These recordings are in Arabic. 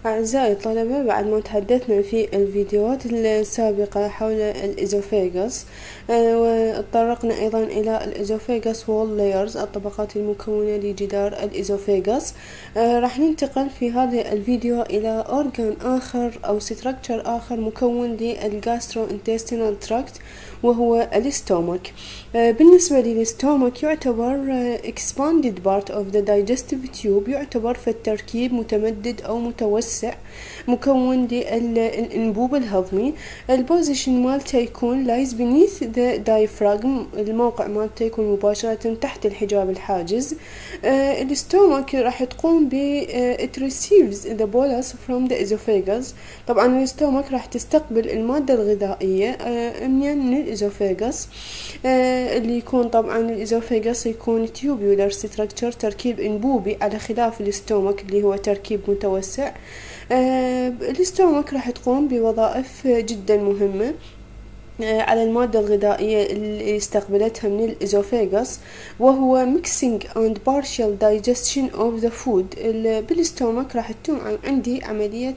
أعزائي الطلبة، بعد ما تحدثنا في الفيديوهات السابقة حول الإزوفيغاس، وتطرقنا أيضا إلى الإزوفيغاس وول لايرز، الطبقات المكونة لجدار الإزوفيغاس. راح ننتقل في هذا الفيديو إلى أورغان آخر أو ستراكشر آخر مكون للجاسترو انتستينال تراكت، وهو الاستومك. بالنسبة للاستومك يعتبر expanded part of the digestive tube، يعتبر في التركيب متمدد أو متوسع مكون للأنبوب الهضمي. البوزيشن مالته يكون lies beneath the diaphragm، الموقع مالته يكون مباشرة تحت الحجاب الحاجز. الاستومك راح تقوم it receives the bolus from the esophagus. طبعا الاستومك راح تستقبل المادة الغذائية من الإزوفيغاس، اللي يكون طبعا الإزوفيغاس يكون tubular structure، تركيب انبوبي، على خلاف الاستومك اللي هو تركيب متوسع. الاستومك راح تقوم بوظائف جدا مهمة على المادة الغذائية اللي استقبلتها من الإزوفيغاس، وهو mixing and partial digestion of the food. بالاستومك راح تتم عندي عملية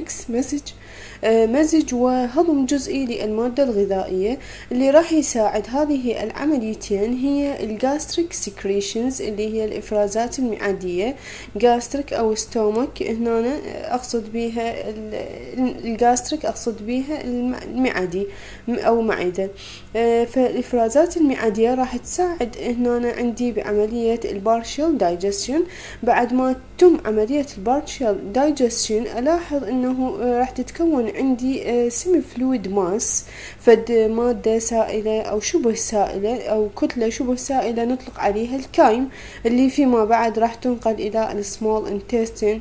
مزج وهضم جزئي للمادة الغذائية. اللي راح يساعد هذه العمليتين هي الجاستريك سكريشنز، اللي هي الإفرازات المعدية. جاستريك أو ستومك، هنا أقصد بها الجاستريك، أقصد بها المعدي أو معدة. فالإفرازات المعدية راح تساعد هنا عندي بعملية البارشل دايجستشن. بعد ما تتم عملية البارشل دايجستشن ألاحظ أنه راح تتكون عندي سيمي فلويد ماس، فد مادة سائلة أو شبه سائلة أو كتلة شبه سائلة نطلق عليها الكايم، اللي فيما بعد راح تنقل إلى السمول انتستين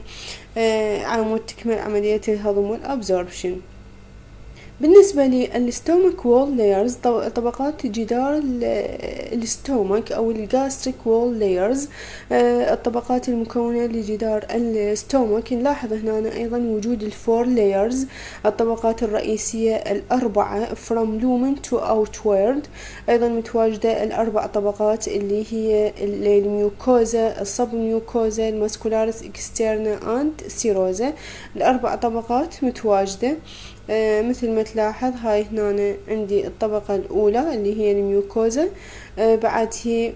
على مود تكمل عملية الهضم والأبزوربشن. بالنسبة للستومك وول لايرز، طبقات جدار الستومك أو الجاستريك وول لايرز، الطبقات المكونة لجدار الستومك، نلاحظ هنا أيضا وجود الفور لايرز، الطبقات الرئيسية الأربعة from lumen to outward. أيضا متواجدة الأربع طبقات اللي هي الميوكوزا، السبميوكوزا، الماسكولاريس اكسترنا اند سيروزا. الأربع طبقات متواجدة مثل ما تلاحظ. هاي هنا عندي الطبقة الأولى اللي هي الميوكوزا، بعد هي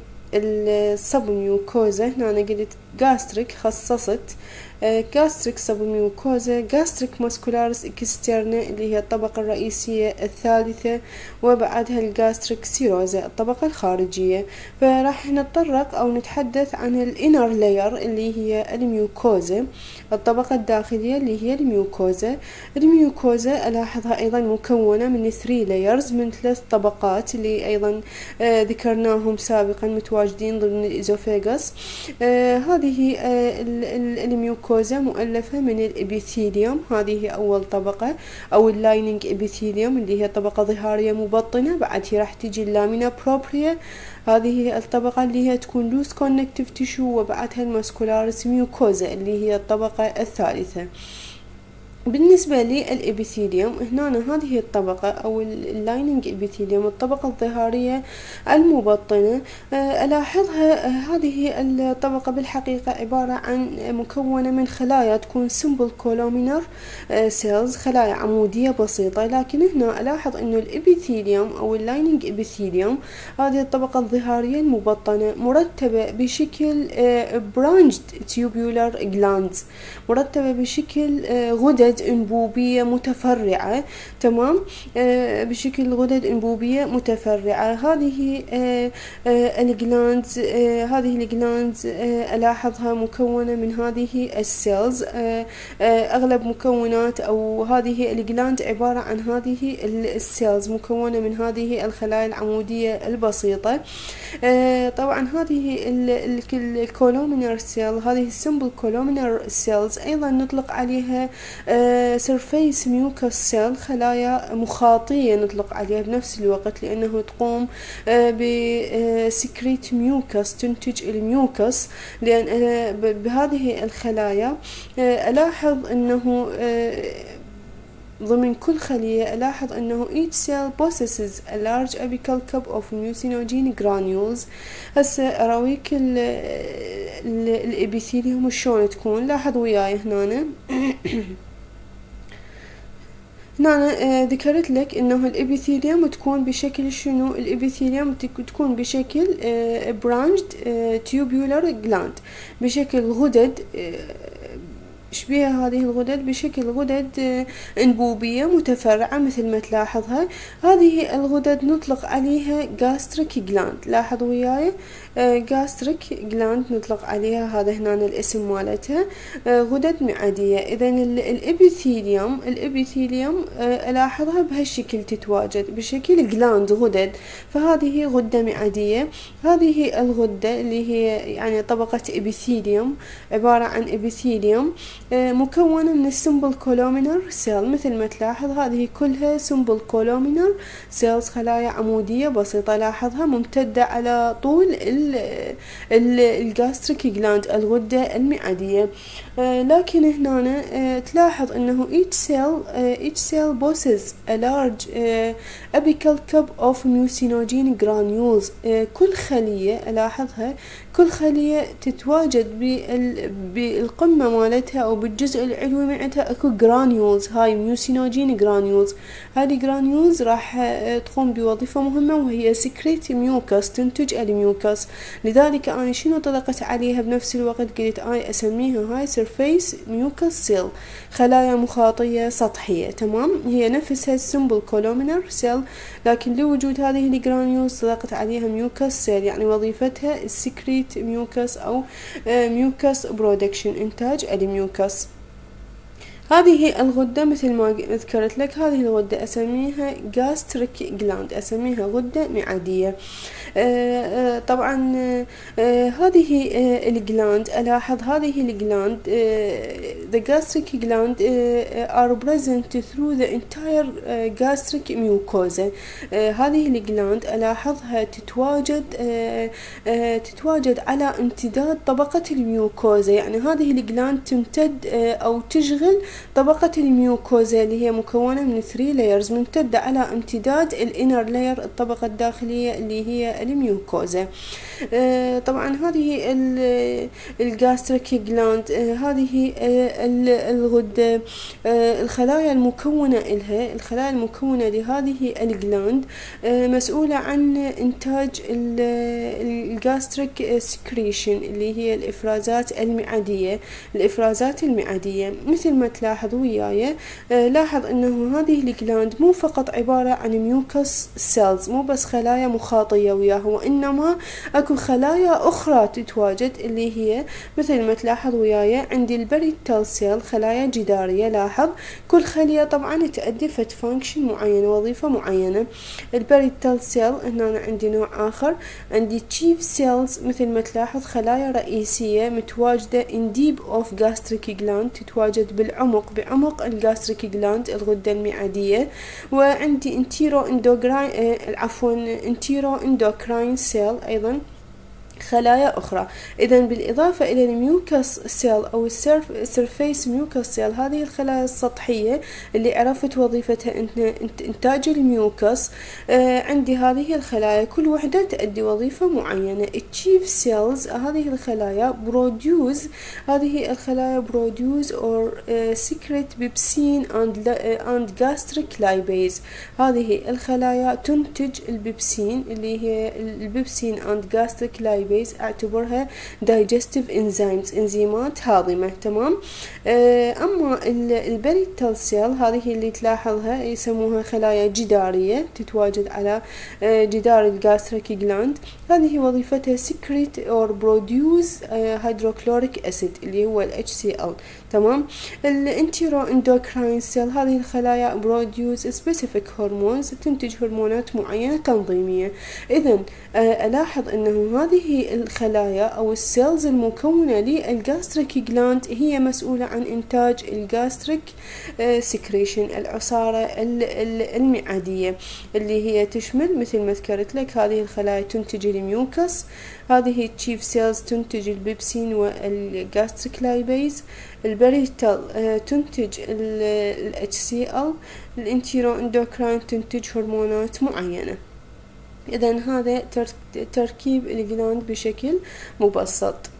السبميوكوزا. هنا أنا قلت جاستريك، خصصت جاستريك سبميوكوزا، جاستريك ماسكولاريس اكسترنا اللي هي الطبقة الرئيسية الثالثة، وبعدها الجاستريك سيروزا الطبقة الخارجية. فراح نتطرق أو نتحدث عن الانر لاير اللي هي الميوكوزا، الطبقة الداخلية اللي هي الميوكوزا. الميوكوزا ألاحظها أيضا مكونة من 3 لايرز، من 3 طبقات اللي أيضا ذكرناهم سابقا متواجدين ضمن الإزوفيغاس. هذه الميوكوزا مؤلفة من الإبيثيليوم، هذه أول طبقة أو اللايننج إبيثيليوم اللي هي طبقة ظهارية مبطنة. بعدها راح تيجي اللامينا بروبريا، هذه الطبقة اللي هي تكون لوس كونكتيف تيشو، وبعدها الماسكولاريس ميوكوزا اللي هي الطبقة الثالثة. بالنسبة للإبيثيليوم، هنا هذه الطبقة أو اللايننج إبيثيليوم، الطبقة الظهارية المبطنة، ألاحظها هذه الطبقة بالحقيقة عبارة عن مكونة من خلايا تكون simple columnar cells، خلايا عمودية بسيطة. لكن هنا ألاحظ أنه الإبيثيليوم أو اللايننج إبيثيليوم، هذه الطبقة الظهارية المبطنة، مرتبة بشكل branched tubular glands، مرتبة بشكل غدد انبوبية متفرعة. تمام، بشكل غدد انبوبية متفرعة. هذه الجلاندز، هذه الجلاندز ألاحظها مكونة من هذه السيلز. أغلب مكونات أو هذه الجلاند عبارة عن هذه السيلز، مكونة من هذه الخلايا العمودية البسيطة. طبعا هذه الكولومينر سيل، هذه السمبل كولومينر سيلز، أيضا نطلق عليها سيرفيس ميوكس سيل، خلايا مخاطية نطلق عليها بنفس الوقت، لأنه تقوم بسكريت ميوكس، تنتج الميوكس. لأن بهذه الخلايا ألاحظ أنه ضمن كل خلية ألاحظ أنه each cell possesses a large apical cup of mucinogenic granules. هسه أراويك الإبيثيليوم شلون تكون. لاحظ وياي هنا هنا ذكرت لك انه الابيثيليوم تكون بشكل شنو. الابيثيليوم تكون بشكل برانشد تيوبولار جلاند، بشكل غدد شبيها هذه الغدد بشكل غدد انبوبية متفرعة مثل ما تلاحظها. هذه الغدد نطلق عليها gastric gland. لاحظ وياي gastric gland نطلق عليها، هذا هنا الاسم مالتها غدد معدية. إذا الإبيثيليوم ألاحظها بهالشكل تتواجد بشكل جلاند غدد، فهذه غدة معدية. هذه الغدة اللي هي يعني طبقة إبيثيليوم عبارة عن إبيثيليوم مكونة من السمبل كولومينر سيل. مثل ما تلاحظ هذه كلها سمبل كولومينر سيلز، خلايا عمودية بسيطة. لاحظها ممتدة على طول الجاستريك جلاند الغدة المعدية. لكن هنا تلاحظ انه each cell possesses a large apical cup of mucinogenic granules. كل خلية ألاحظها كل خلية تتواجد بالقمة مالتها أو بالجزء العلوي معناتها أكو جرانيولز. هاي ميوسينوجين جرانيولز، هذه جرانيولز راح تقوم بوظيفة مهمة وهي سكريت ميوكس، تنتج الميوكس. لذلك أنا شنو طلقت عليها بنفس الوقت؟ قلت أنا أسميها هاي سيرفيس ميوكس سيل، خلايا مخاطية سطحية. تمام، هي نفسها السمبل كولومينر سيل، لكن لوجود هذه الجرانيولز طلقت عليها ميوكس سيل، يعني وظيفتها السكريت ميوكس أو ميوكس برودكشن، إنتاج الميوكس. هذه الغدة مثل ما ذكرت لك، هذه الغدة أسميها gastric gland، أسميها غدة معدية. طبعا هذه الجلاند ألاحظ هذه الجلاند the gastric gland are present through the entire gastric mucosa. هذه الجلاند ألاحظها تتواجد على امتداد طبقة الميوكوزا، يعني هذه الجلاند تمتد أو تشغل طبقة الميوكوزا اللي هي مكونة من 3 layers، ممتدة على امتداد الانر لاير الطبقة الداخلية اللي هي الميوكوزا. طبعا هذه الجاستريك جلاند، هذه الغدة، الخلايا المكونة لها، الخلايا المكونة لهذه الجلاند مسؤولة عن إنتاج الجاستريك سكريشن اللي هي الإفرازات المعدية. الإفرازات المعدية مثل ما تلاحظ وياي، لاحظ أنه هذه الجلاند مو فقط عبارة عن ميوكس سيلز، مو بس خلايا مخاطية وياها، وإنما أكو خلايا أخرى تتواجد اللي هي مثل ما تلاحظ وياي عندي البريتال سيل، خلايا جدارية. لاحظ كل خلية طبعا تؤدي فد فانكشن معينة، وظيفة معينة. البريتال سيل هنا عندي نوع آخر، عندي تشيف سيلز مثل ما تلاحظ خلايا رئيسية متواجدة in deep of gastric gland، تتواجد بعمق الجاستريك جلاند الغدة المعدية. وعندي انتيرو اندوكراين سيل أيضا خلايا أخرى. إذا بالإضافة إلى الميوكس سيل أو السيرفيس ميوكس سيل، هذه الخلايا السطحية اللي عرفت وظيفتها إنتاج الميوكس، عندي هذه الخلايا كل وحدة تؤدي وظيفة معينة. التشيف سيلز هذه الخلايا بروديوز or secrete بيبسين and gastric lipase. هذه الخلايا تنتج البيبسين اللي هي البيبسين and gastric lipase، اعتبرها digestive enzymes، انزيمات هاضمة. تمام. اما البريتال سيل هذه اللي تلاحظها يسموها خلايا جدارية، تتواجد على جدار الجاستريك جلاند. هذه وظيفتها secrete or produce hydrochloric acid اللي هو HCl. تمام. الانتيرو اندوكراين سيل هذه الخلايا produce specific hormones، تنتج هرمونات معينة تنظيمية. إذن ألاحظ أنه هذه هذه الخلايا أو السيلز المكونة للجاستريك جلاند هي مسؤولة عن إنتاج الجاستريك سكريشن، العصارة المعدية، اللي هي تشمل مثل ما ذكرت لك هذه الخلايا تنتج الميوكس، هذه التشيف سيلز تنتج البيبسين والجاستريك لايبيز، البريتال تنتج ال HCl، الانتيرو اندوكراين تنتج هرمونات معينة. إذن هذا تركيب الجلاند بشكل مبسط.